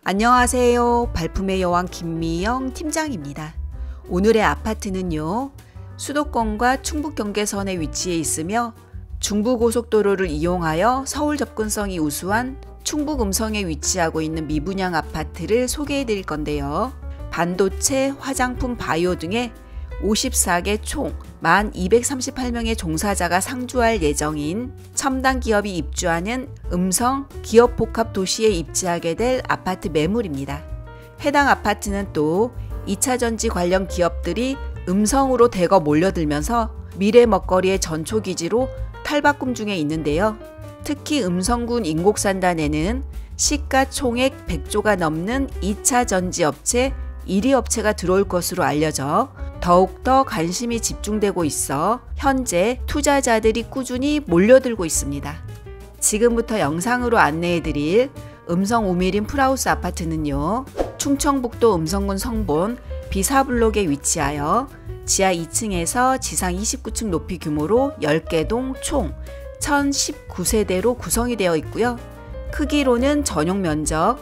안녕하세요. 발품의 여왕 김미영 팀장입니다. 오늘의 아파트는요, 수도권과 충북 경계선에 위치해 있으며 중부고속도로를 이용하여 서울 접근성이 우수한 충북 음성에 위치하고 있는 미분양 아파트를 소개해 드릴 건데요. 반도체, 화장품, 바이오 등의 54개 총 1238명의 종사자가 상주할 예정인 첨단 기업이 입주하는 음성 기업복합 도시에 입지하게 될 아파트 매물입니다. 해당 아파트는 또 2차 전지 관련 기업들이 음성으로 대거 몰려들면서 미래 먹거리의 전초기지로 탈바꿈 중에 있는데요. 특히 음성군 인곡산단에는 시가총액 100조가 넘는 2차 전지 업체 1위 업체가 들어올 것으로 알려져 더욱더 관심이 집중되고 있어 현재 투자자들이 꾸준히 몰려들고 있습니다. 지금부터 영상으로 안내해드릴 음성 우미린 풀하우스 아파트는요, 충청북도 음성군 성본 B4블록에 위치하여 지하 2층에서 지상 29층 높이 규모로 10개 동 총 1019세대로 구성이 되어 있고요. 크기로는 전용 면적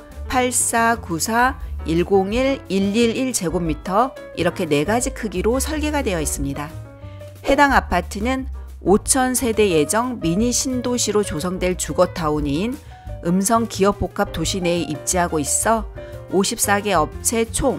8494-101-111제곱미터 이렇게 4가지 크기로 설계가 되어 있습니다. 해당 아파트는 5,000세대 예정 미니 신도시로 조성될 주거타운인 음성 기업복합 도시 내에 입지하고 있어 54개 업체 총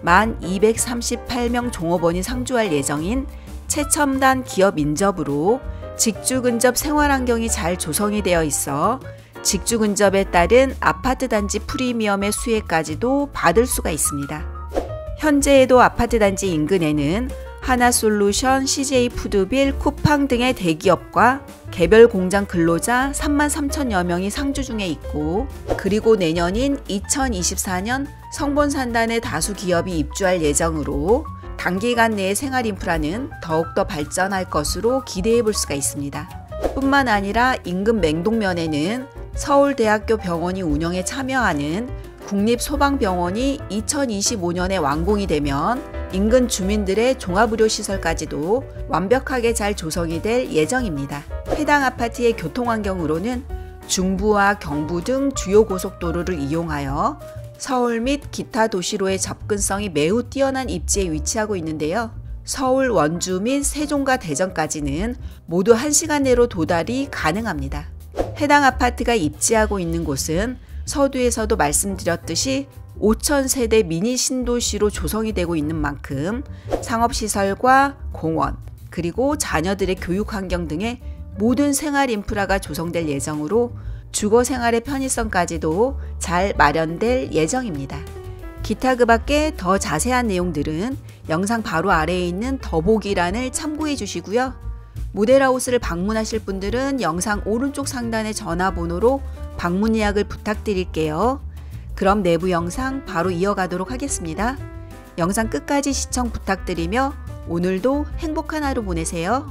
1238명 종업원이 상주할 예정인 최첨단 기업 인접으로 직주 근접 생활환경이 잘 조성이 되어 있어 직주 근접에 따른 아파트 단지 프리미엄의 수혜까지도 받을 수가 있습니다. 현재에도 아파트 단지 인근에는 하나솔루션, CJ푸드빌, 쿠팡 등의 대기업과 개별 공장 근로자 33,000여 명이 상주 중에 있고, 그리고 내년인 2024년 성본산단에 다수 기업이 입주할 예정으로 단기간 내의 생활 인프라는 더욱더 발전할 것으로 기대해 볼 수가 있습니다. 뿐만 아니라 인근 맹동면에는 서울대학교 병원이 운영에 참여하는 국립소방병원이 2025년에 완공이 되면 인근 주민들의 종합의료시설까지도 완벽하게 잘 조성이 될 예정입니다. 해당 아파트의 교통환경으로는 중부와 경부 등 주요 고속도로를 이용하여 서울 및 기타 도시로의 접근성이 매우 뛰어난 입지에 위치하고 있는데요. 서울, 원주 및 세종과 대전까지는 모두 1시간 내로 도달이 가능합니다. 해당 아파트가 입지하고 있는 곳은 서두에서도 말씀드렸듯이 5,000세대 미니 신도시로 조성이 되고 있는 만큼 상업시설과 공원, 그리고 자녀들의 교육환경 등의 모든 생활 인프라가 조성될 예정으로 주거생활의 편의성까지도 잘 마련될 예정입니다. 기타 그 밖에 더 자세한 내용들은 영상 바로 아래에 있는 더보기란을 참고해 주시고요. 모델하우스를 방문하실 분들은 영상 오른쪽 상단의 전화번호로 방문 예약을 부탁드릴게요. 그럼 내부 영상 바로 이어가도록 하겠습니다. 영상 끝까지 시청 부탁드리며 오늘도 행복한 하루 보내세요.